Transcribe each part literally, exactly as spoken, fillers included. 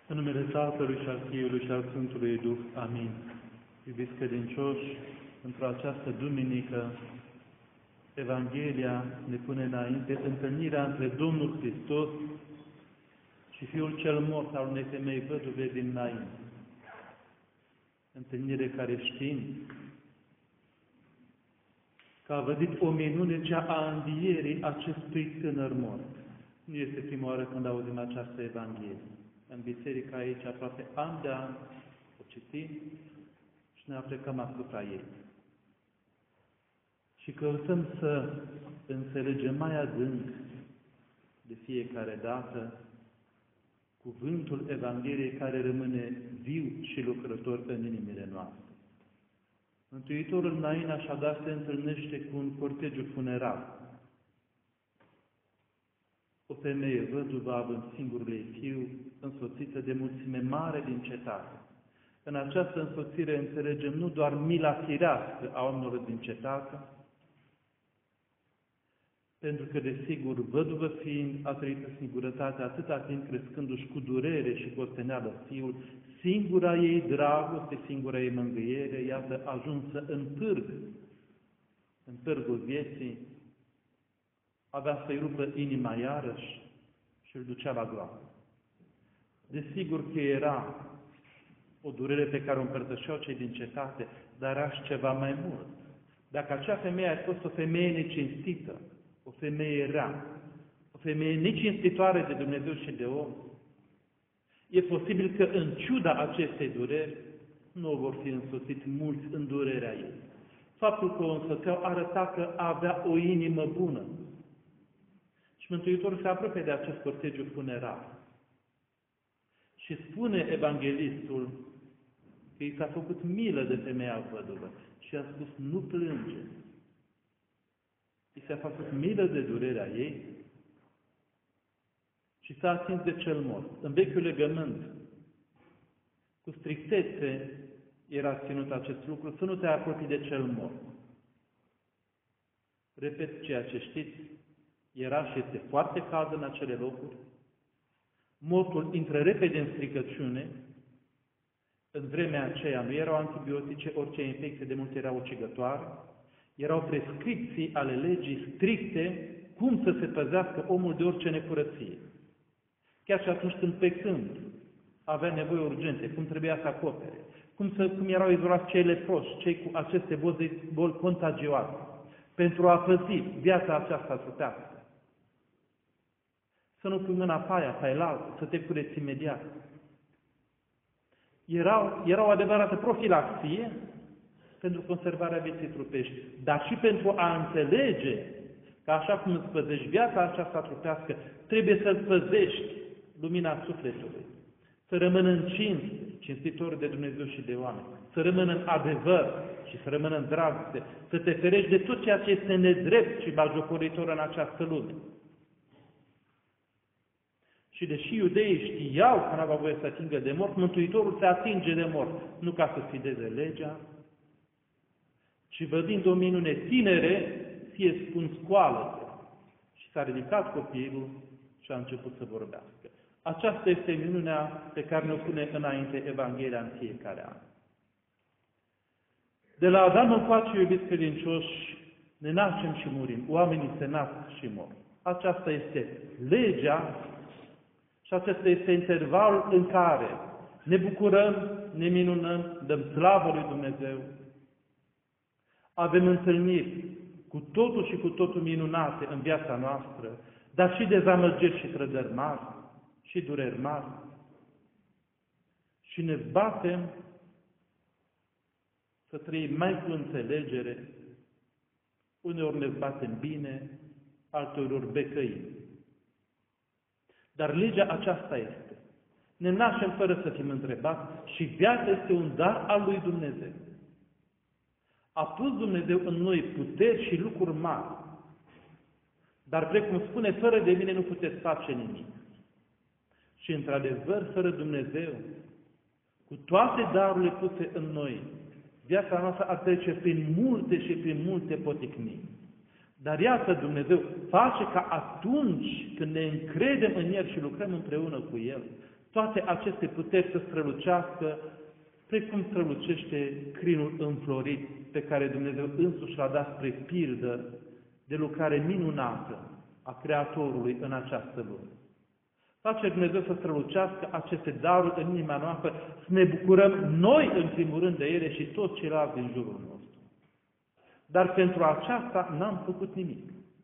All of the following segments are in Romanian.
În numele Tatălui și al Fiului și al Sfântului Duh. Amin. Iubiți credincioși, într-o această duminică, Evanghelia ne pune înainte întâlnirea între Domnul Hristos și Fiul cel mort al unei femei văduve din Nain. Întâlnire care știm că a văzut o minune, cea a învierii acestui tânăr mort. Nu este prima oară când auzim această Evanghelie. În biserică aici, aproape an de an, o citim și ne aplicăm asupra ei. Și căutăm să înțelegem mai adânc de fiecare dată cuvântul Evangheliei care rămâne viu și lucrător în inimile noastre. Mântuitorul Nain așadar se întâlnește cu un cortegiu funerar. O femeie văduvă având singurul ei fiu, însoțită de mulțime mare din cetate. În această însoțire înțelegem nu doar mila firească a oamenilor din cetate, pentru că, desigur, văduvă fiind, a trăit în singurătate atâta timp crescându-și cu durere și cu osteneală fiul, singura ei dragoste, singura ei mângâiere, iată, ajunsă în târg, în târgul vieții, avea să-i rupă inima iarăși și îl ducea la groapă. Desigur că era o durere pe care o împărtășeau cei din cetate, dar era și ceva mai mult. Dacă acea femeie a fost o femeie necinstită, o femeie rea, o femeie necinstitoare de Dumnezeu și de om, e posibil că în ciuda acestei dureri nu vor fi însoțiți mulți în durerea ei. Faptul că o însoțeau arăta că avea o inimă bună. Și Mântuitorul se apropie de acest cortegiu funerar. Și spune evanghelistul că i s-a făcut milă de femeia văduvă și a spus, nu plânge. I s-a făcut milă de durerea ei și s-a atins de cel mort. În vechiul legământ, cu strictețe era ținut acest lucru, să nu te apropii de cel mort. Repet ceea ce știți, era și este foarte cald în acele locuri, mortul intră repede în stricăciune, în vremea aceea nu erau antibiotice, orice infecție de multe era ucigătoare, erau prescripții ale legii stricte cum să se păzească omul de orice necurăție. Chiar și atunci când plecând avea nevoie urgente, cum trebuia să acopere, cum, să, cum erau izolați cei leproși, cei cu aceste boli, boli contagioase, pentru a păzi viața aceasta trupească. Să nu pui mâna pe aia, pe aia, să te cureți imediat. Era, era o adevărată profilaxie pentru conservarea vieții trupești, dar și pentru a înțelege că așa cum îți păzești viața aceasta trupească, trebuie să-ți păzești lumina sufletului, să rămână în cinste, cinstitor de Dumnezeu și de oameni, să rămână în adevăr și să rămână în dragoste, să te ferești de tot ceea ce este nedrept și bagiocoritor în această lume. Și deși iudeii știau că n-aveau voie să atingă de mort, Mântuitorul se atinge de mort, nu ca să sfideze legea, ci vădind o minune tinere, fie spun scoală. Și s-a ridicat copilul și a început să vorbească. Aceasta este minunea pe care ne-o pune înainte Evanghelia în fiecare an. De la Adam încoace, iubiți credincioși, ne naștem și murim. Oamenii se nasc și mor. Aceasta este legea și acesta este intervalul în care ne bucurăm, ne minunăm, dăm slavă lui Dumnezeu. Avem întâlniri cu totul și cu totul minunate în viața noastră, dar și dezamăgiri și trădări mari, și dureri mari. Și ne batem să trăim mai cu înțelegere, uneori ne batem bine, alteori becăim. Dar legea aceasta este. Ne naștem fără să fim întrebați și viața este un dar al lui Dumnezeu. A pus Dumnezeu în noi puteri și lucruri mari. Dar, precum spune, fără de mine nu puteți face nimic. Și, într-adevăr, fără Dumnezeu, cu toate darurile puse în noi, viața noastră ar trece prin multe și prin multe poticniri. Dar iată, Dumnezeu face ca atunci când ne încredem în El și lucrăm împreună cu El, toate aceste puteri să strălucească, precum strălucește crinul înflorit pe care Dumnezeu însuși l-a dat spre pildă de lucrare minunată a Creatorului în această lume. Face Dumnezeu să strălucească aceste daruri în inima noastră, să ne bucurăm noi în primul rând de ele și toți ceilalți din jurul nostru. Dar pentru aceasta n-am făcut nimic.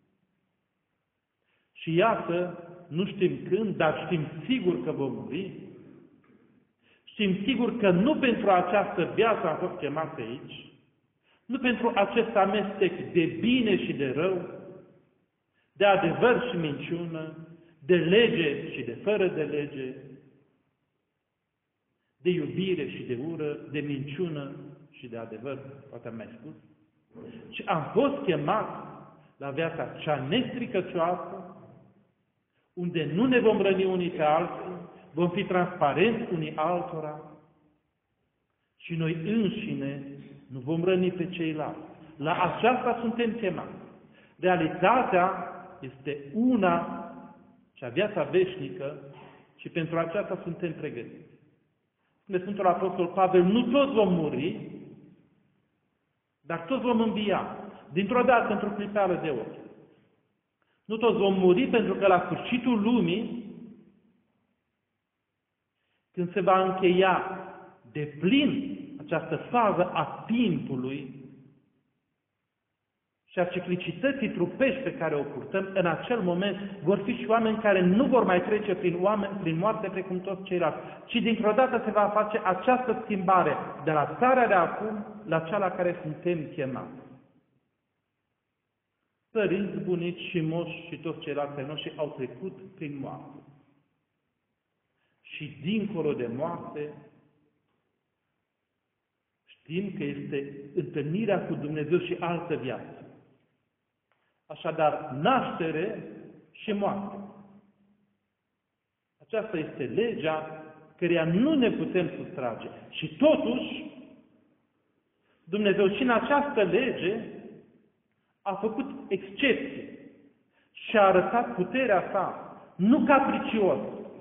Și iată, nu știm când, dar știm sigur că vom muri. Știm sigur că nu pentru această viață am fost chemați aici, nu pentru acest amestec de bine și de rău, de adevăr și minciună, de lege și de fără de lege, de iubire și de ură, de minciună și de adevăr, poate am mai spus, ci am fost chemați la viața cea nestricăcioasă, unde nu ne vom răni unii pe alții, vom fi transparenți unii altora și noi înșine nu vom răni pe ceilalți. La aceasta suntem chemați. Realitatea este una, cea viața veșnică, și pentru aceasta suntem pregătiți. Spune Sfântul Apostol Pavel, nu toți vom muri, dar toți vom învia, dintr-o dată, într-o clipeală de ochi. Nu toți vom muri, pentru că la sfârșitul lumii, când se va încheia de plin această fază a timpului și a ciclicității trupești pe care o purtăm, în acel moment vor fi și oameni care nu vor mai trece prin, oameni, prin moarte precum toți ceilalți, ci dintr-o dată se va face această schimbare de la țara de acum la cea la care suntem chemați. Părinți, bunici și moși și toți ceilalți noștri au trecut prin moarte. Și dincolo de moarte, știm că este întâlnirea cu Dumnezeu și altă viață. Așadar, naștere și moarte. Aceasta este legea căreia nu ne putem sustrage. Și totuși, Dumnezeu și în această lege a făcut excepții și a arătat puterea sa, nu capricios,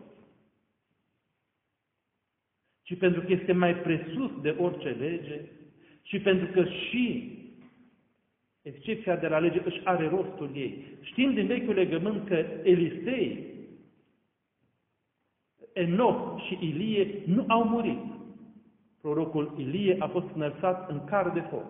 ci pentru că este mai presus de orice lege și pentru că și excepția de la lege își are rostul ei. Știm din Vechiul Legământ că Elisei, Enoch și Ilie nu au murit. Prorocul Ilie a fost înălțat în car de foc.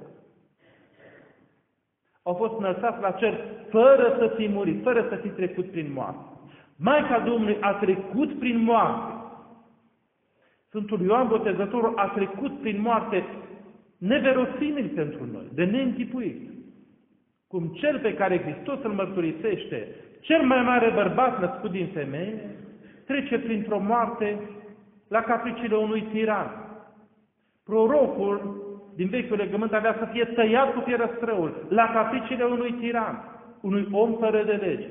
Au fost înălțați la cer fără să fi murit, fără să fi trecut prin moarte. Maica Domnului a trecut prin moarte. Sfântul Ioan Botezătorul a trecut prin moarte neverosimil pentru noi, de neînchipuit. Cum cel pe care Hristos îl mărturisește, cel mai mare bărbat născut din femeie, trece printr-o moarte la capriciile unui tiran. Prorocul din Vechiul Legământ avea să fie tăiat cu fierăstrăul la capriciile unui tiran, unui om fără de lege.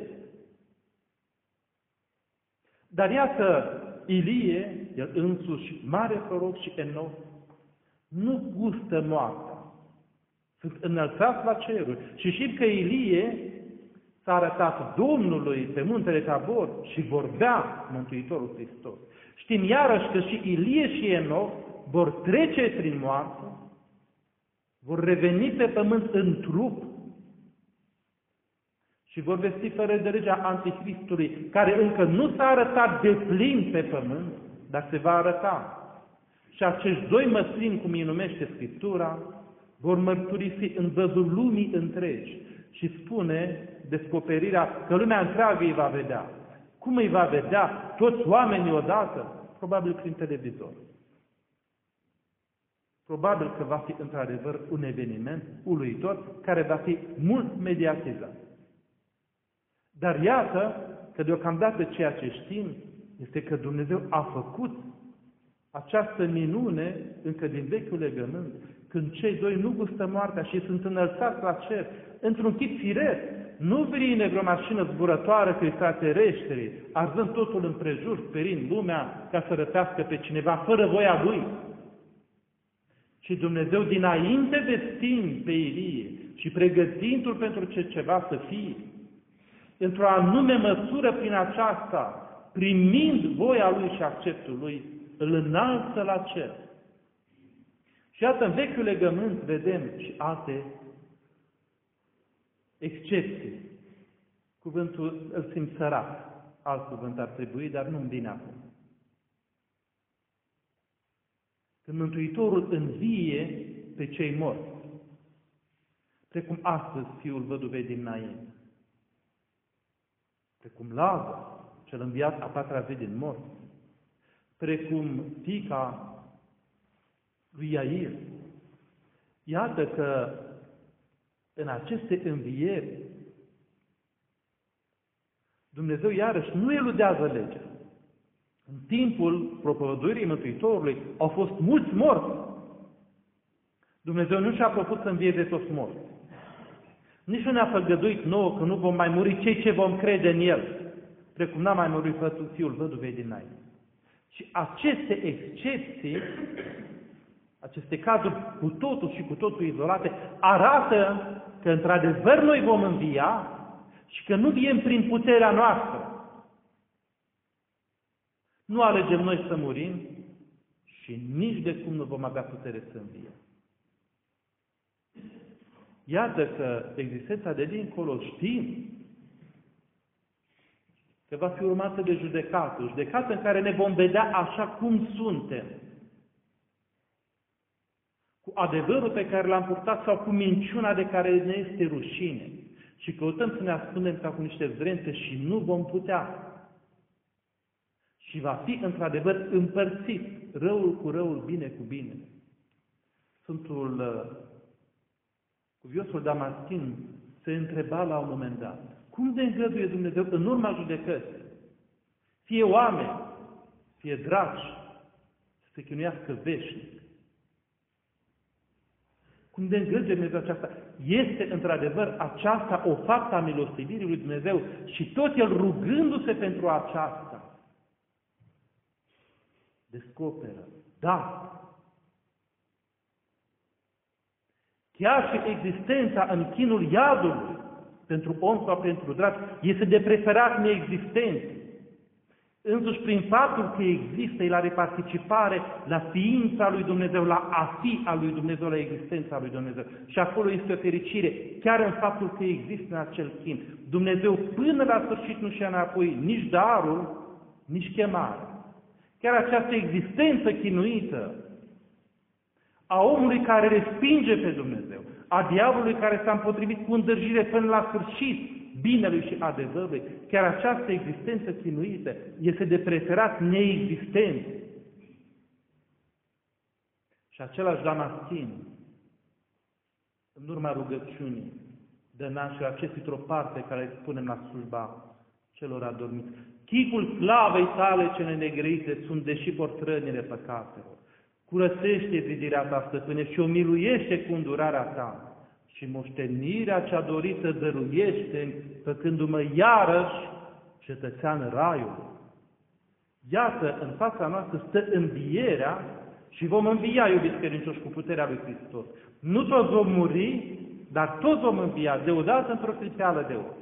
Dar iată, Ilie, el însuși, mare proroc, și Enoch, nu gustă moartea. Sunt înălțați la ceruri. Și știm că Ilie s-a arătat Domnului pe muntele Tabor și vorbea Mântuitorul Hristos. Știm iarăși că și Ilie și Enoch vor trece prin moarte, vor reveni pe pământ în trup și vor vesti fără de legea Antichristului, care încă nu s-a arătat de plin pe pământ, dar se va arăta. Și acești doi măslini, cum îi numește Scriptura, vor mărturisi în văzul lumii întregi și spune descoperirea că lumea întreagă îi va vedea. Cum îi va vedea? Toți oamenii odată? Probabil prin televizor. Probabil că va fi într-adevăr un eveniment uluitor care va fi mult mediatizat. Dar iată că deocamdată ceea ce știm este că Dumnezeu a făcut această minune încă din Vechiul Legământ, când cei doi nu gustă moartea și sunt înălțați la cer, într-un chip firesc, nu vine vreo mașină zburătoare cu extraterestri, arzând totul împrejur, sperind lumea ca să răpească pe cineva fără voia lui. Și Dumnezeu, dinainte vestind pe Ilie și pregătindu-l pentru ce ceva să fie, într-o anume măsură prin aceasta, primind voia Lui și acceptul Lui, îl înalță la cer. Și iată, în Vechiul Legământ vedem și alte excepții. Cuvântul îl simt sărac, alt cuvânt ar trebui, dar nu-mi vine acum. Când Mântuitorul învie pe cei morți, precum astăzi fiul văduvei din Nain, precum Lazar, cel înviat a patra zi din morți, precum fiica lui Iair. Iată că în aceste învieri Dumnezeu iarăși nu eludează legea. În timpul propovăduirii Mântuitorului au fost mulți morți. Dumnezeu nu și-a propus să învieze toți morți. Nici nu ne-a făgăduit nouă că nu vom mai muri cei ce vom crede în El, precum n-a mai murit fiul văduvei din Nain. Și aceste excepții, aceste cazuri cu totul și cu totul izolate, arată că într-adevăr noi vom învia și că nu viem prin puterea noastră. Nu alegem noi să murim și nici de cum nu vom avea putere să înviem. Iată că existența de dincolo știm că va fi urmată de judecată, o judecată în care ne vom vedea așa cum suntem. Cu adevărul pe care l-am purtat sau cu minciuna de care ne este rușine. Și căutăm să ne ascundem ca cu niște zdrențe și nu vom putea. Și va fi într-adevăr împărțit răul cu răul, bine cu bine. Sfântul uh, cuviosul Damaschin se întreba la un moment dat: cum de îngăduie Dumnezeu în urma judecății, fie oameni, fie dragi, să se chinuiască veșnic? Cum de îngăduie Dumnezeu aceasta? Este într-adevăr aceasta o faptă a milostivirii lui Dumnezeu și tot El rugându-se pentru aceasta descoperă, da, chiar și existența în chinul iadului pentru om sau pentru dragi este de preferat neexistent. Însuși prin faptul că există, el are participare la ființa lui Dumnezeu, la a fi a lui Dumnezeu, la existența lui Dumnezeu. Și acolo este o fericire, chiar în faptul că există în acel chin. Dumnezeu până la sfârșit nu și-a înapoi nici darul, nici chemarea. Chiar această existență chinuită a omului care respinge pe Dumnezeu, a diavolului care s-a împotrivit cu îndârjire până la sfârșit binelui și adevărului, chiar această existență chinuită este de preferat neexistent. Și același Damaschin, în urma rugăciunii, dă naștere acestui o parte care îi spunem la slujba celor adormiți. Chipul slavei tale cele negrite sunt deși portrănile păcatelor. Curățește zidirea ta, stăpâne, și o miluiește cu îndurarea ta. Și moștenirea cea dorită dăruiește, făcându-mă iarăși cetățean raiului. Iată, în fața noastră stă învierea și vom învia, iubiți credincioși, cu puterea lui Hristos. Nu toți vom muri, dar toți vom învia, deodată într-o clipeală de ochi.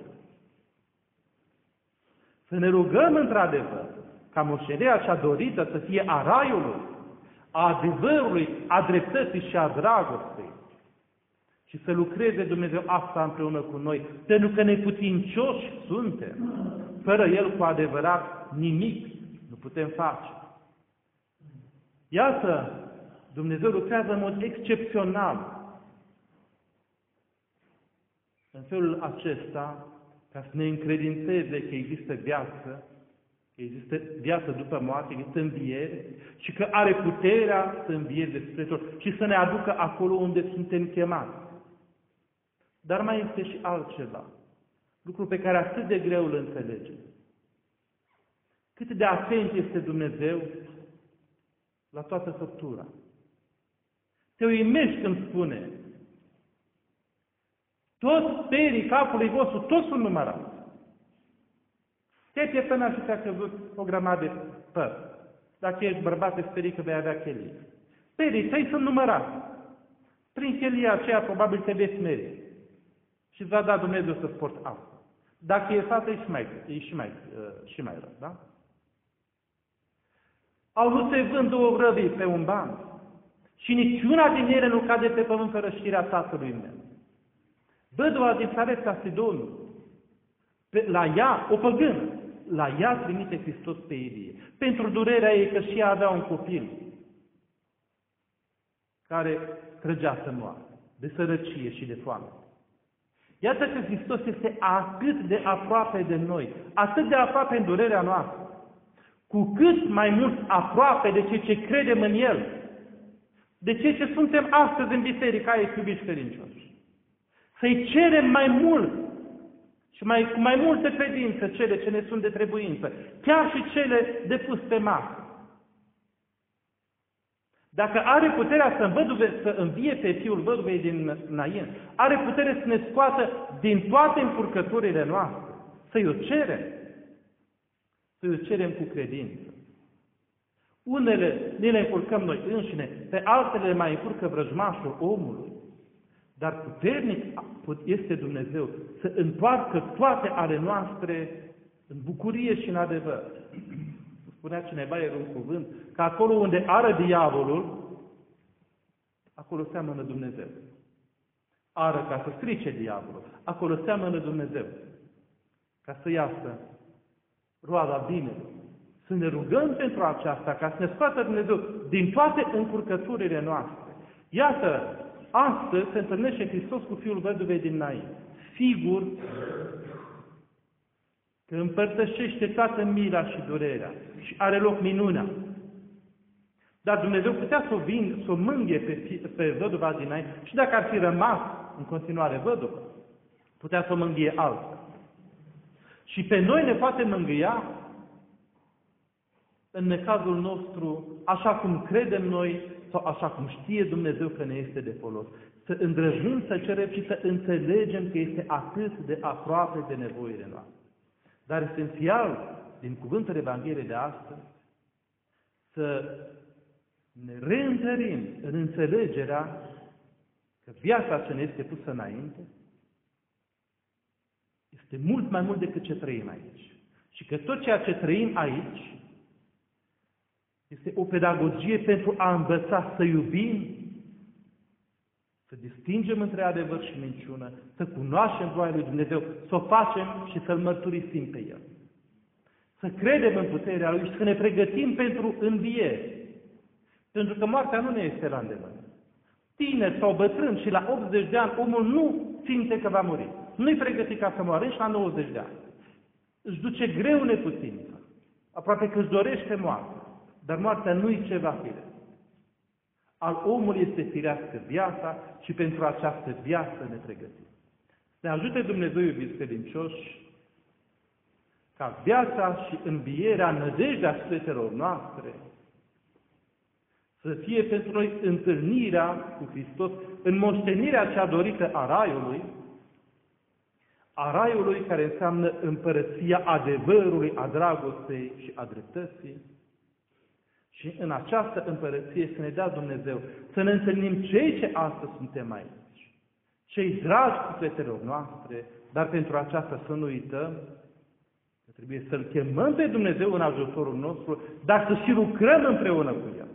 Să ne rugăm într-adevăr ca moștenirea cea dorită să fie a raiului, a adevărului, a dreptății și a dragostei. Și să lucreze Dumnezeu asta împreună cu noi, pentru că neputincioși suntem. Fără El, cu adevărat, nimic nu putem face. Iată, Dumnezeu lucrează în mod excepțional în felul acesta, ca să ne încredințeze că există viață, că există viață după moarte, există înviere și că are puterea să învieze spre tot și să ne aducă acolo unde suntem chemați. Dar mai este și altceva, lucru pe care atât de greu îl înțelegem. Cât de atent este Dumnezeu la toată făptura. Te uimești când spune: toți perii capului vostru, toți sunt numărați. Te-ai pieptănat și ți-a căzut o grămadă de păr. Dacă ești bărbat, te sperii că vei avea chelie. Perii tăi sunt numărați. Prin chelia aceea probabil te vei smeri. Și îți va da Dumnezeu să-ți porți asta. Dacă e fată, e și mai, e și mai, uh, și mai rău, da? Au nu se vând două vrăbii pe un ban și niciuna din ele nu cade pe pământ fără știrea Tatălui meu. Văduva din Sarepta Sidonului, pe, la ea, o păgână, la ea trimite Hristos pe Ilie, pentru durerea ei că și ea avea un copil care trăgea să moară, de sărăcie și de foame. Iată că Hristos este atât de aproape de noi, atât de aproape în durerea noastră, cu cât mai mult aproape de cei ce credem în El, de cei ce suntem astăzi în biserica ei, iubiți credincioși. Să-i cerem mai mult și mai, cu mai multă credință cele ce ne sunt de trebuință, chiar și cele de pus pe masă. Dacă are puterea să, învăduve, să învie pe fiul văduvei din Nain, are putere să ne scoată din toate încurcăturile noastre, să-i o cerem, să-i o cerem cu credință. Unele ne le încurcăm noi înșine, pe altele le mai încurcă vrăjmașul omului, dar puternic este Dumnezeu să întoarcă toate ale noastre în bucurie și în adevăr. Spunea cineva, era un cuvânt, că acolo unde ară diavolul, acolo seamănă Dumnezeu. Ară ca să strice diavolul, acolo seamănă Dumnezeu. Ca să iasă roada binelui. Să ne rugăm pentru aceasta, ca să ne scoată Dumnezeu din toate încurcăturile noastre. Iată, astăzi se întâlnește Hristos cu fiul văduvei din Nain. Sigur că împărtășește toată mila și durerea și are loc minunea. Dar Dumnezeu putea să o, vin, să o mânghe pe, pe văduva din Nain și dacă ar fi rămas în continuare văduvă, putea să o mângâie altfel. Și pe noi ne poate mângâia în necazul nostru, așa cum credem noi sau așa cum știe Dumnezeu că ne este de folos. Să îndrăjnim, să cerem și să înțelegem că este atât de aproape de nevoile noastre. Dar esențial, din cuvântul Evangheliei de astăzi, să ne reîntărim în înțelegerea că viața ce ne este pusă înainte este mult mai mult decât ce trăim aici. Și că tot ceea ce trăim aici este o pedagogie pentru a învăța să iubim, să distingem între adevăr și minciună, să cunoaștem voia lui Dumnezeu, să o facem și să-L mărturisim pe El. Să credem în puterea Lui și să ne pregătim pentru înviere. Pentru că moartea nu ne este la îndemână. Tineri sau bătrâni și la optzeci de ani, omul nu simte că va muri. Nu-i pregătit ca să moară și la nouăzeci de ani. Își duce greu neputință. Aproape că își dorește moartea. Dar moartea nu-i ceva firesc. Al omului este firească viața și pentru această viață ne pregătim. Să ne ajute Dumnezeu, iubiți credincioși, ca viața și învierea, nădejdea sufletelor noastre să fie pentru noi întâlnirea cu Hristos în moștenirea cea dorită a Raiului, a Raiului care înseamnă împărăția adevărului, a dragostei și a dreptății. Și în această împărăție să ne dea Dumnezeu să ne întâlnim cei ce astăzi suntem aici, cei dragi sufletelor noastre, dar pentru aceasta să nu uităm că trebuie să-L chemăm pe Dumnezeu în ajutorul nostru, dar să și lucrăm împreună cu El.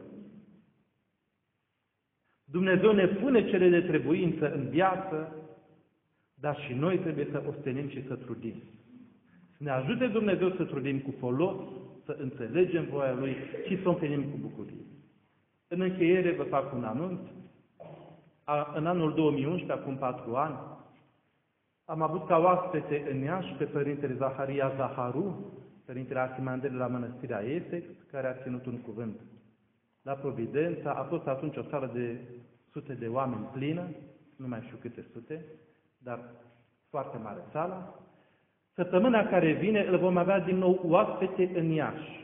Dumnezeu ne pune cele de trebuință în viață, dar și noi trebuie să ostenim și să trudim. Să ne ajute Dumnezeu să trudim cu folos, să înțelegem voia Lui și să o împlinim cu bucurie. În încheiere vă fac un anunț. În anul două mii unsprezece, acum patru ani, am avut ca oaspete în Iași pe Părintele Zaharia Zaharu, Părintele Arhimandrei la Mănăstirea Esex, care a ținut un cuvânt la Providența. A fost atunci o sală de sute de oameni plină, nu mai știu câte sute, dar foarte mare sala. Săptămâna care vine îl vom avea din nou oaspete în Iași.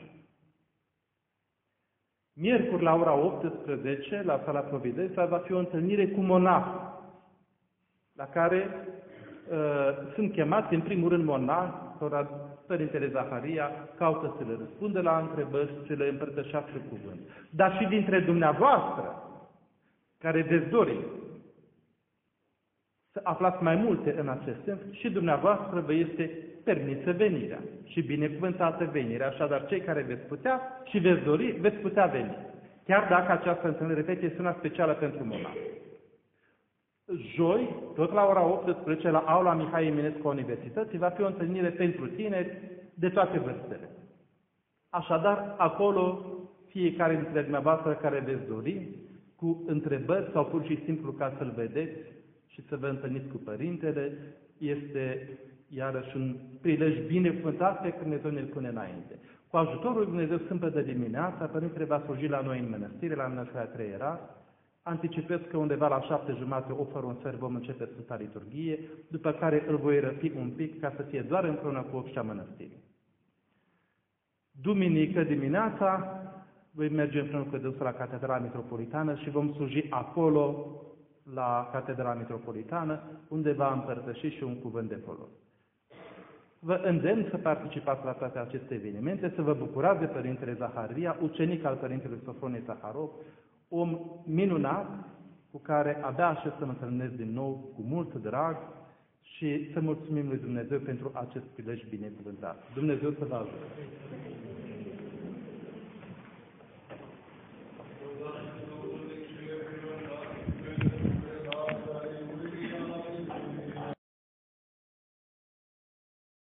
Miercuri la ora optsprezece, la sala Providența, va fi o întâlnire cu monahi, la care uh, sunt chemați în primul rând monahi, sau Părintele Zaharia caută să le răspundă la întrebări, să le împărtășească cuvânt. Dar și dintre dumneavoastră, care veți dori să aflați mai multe în acest sens și dumneavoastră vă este permisă venirea și binecuvântată venirea. Așadar, cei care veți putea și veți dori, veți putea veni. Chiar dacă această întâlnire, repet, este una specială pentru monași. Joi, tot la ora optsprezece, la aula Mihai Eminescu a Universității, va fi o întâlnire pentru tineri de toate vârstele. Așadar, acolo, fiecare dintre dumneavoastră care veți dori, cu întrebări sau pur și simplu ca să-l vedeți și să vă întâlniți cu părintele, este iarăși un prilej binecuvântat pe care Dumnezeu ne-l pune înainte. Cu ajutorul lui Dumnezeu, sâmbătă dimineața, părintele va sluji la noi în mănăstire, la Mănăstirea Treierat. Anticipez că undeva la șapte jumate, opt fără un sfert, vom începe Sfânta Liturghie, după care îl voi răpi un pic ca să fie doar împreună cu obștea mănăstirii. Duminică dimineața voi merge împreună cu dânsul la Catedrala Mitropolitană și vom sluji acolo, la Catedrala Mitropolitană, unde va împărtăși și un cuvânt de folos. Vă îndemn să participați la toate aceste evenimente, să vă bucurați de Părintele Zaharia, ucenic al Părintelui Sofronie Zaharov, om minunat cu care abia aștept să mă întâlnesc din nou cu mult drag și să mulțumim lui Dumnezeu pentru acest prilej binecuvântat. Dumnezeu să vă ajute!